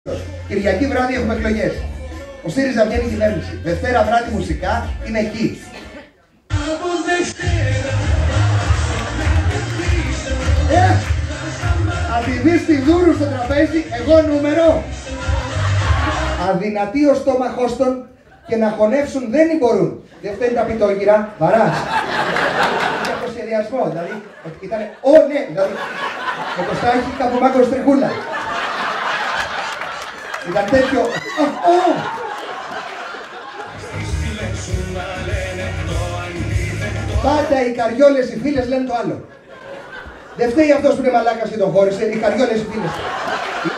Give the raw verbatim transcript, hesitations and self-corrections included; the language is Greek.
Κυριακή βράδυ έχουμε εκλογές. Ο ΣΥΡΙΖΑ βγαίνει κυβέρνηση. Δευτέρα βράδυ μουσικά είναι εκεί. Ε, αν τη δεις τη Δούρου στο τραπέζι, εγώ νούμερο. Αδυνατοί ο στόμαχός των και να χωνεύσουν δεν μπορούν. Δεν φταίνει τα πιτόγυρα, βαράς. Για το σχεδιασμό, δηλαδή, ότι ήταν, ω ναι, δηλαδή, με το στάχι κάπου μάκρος τριχούλα. Ήταν τέτοιο, ω, ω. Πάντα οι καριόλες οι φίλες λένε το άλλο. Δεν φταίει αυτός που είναι μαλάκας και τον χώρισε, οι καριόλες οι φίλες.